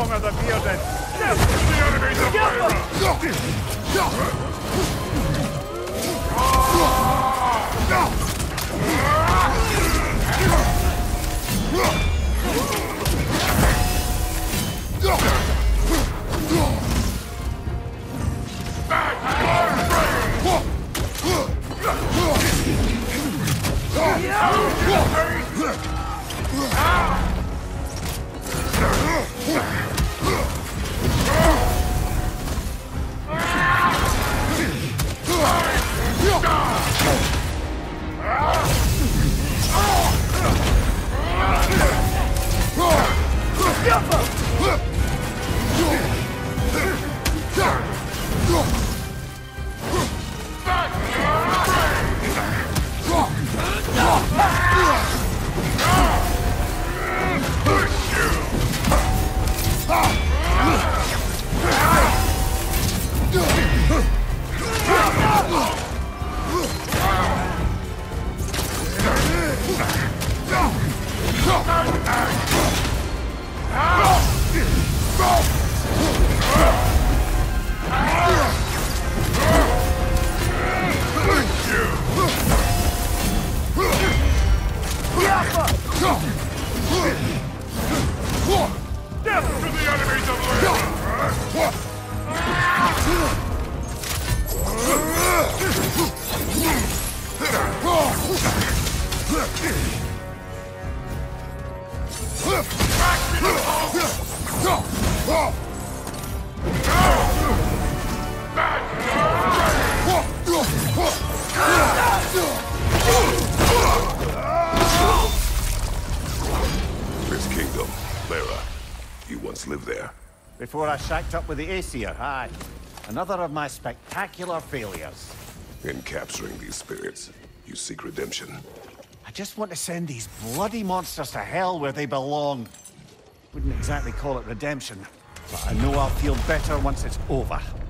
longer the bearded. The enemy's a This kingdom, Lara, you once lived there. Before I shacked up with the Aesir, aye. Another of my spectacular failures. In capturing these spirits, you seek redemption. I just want to send these bloody monsters to hell where they belong. Wouldn't exactly call it redemption, but I know I'll feel better once it's over.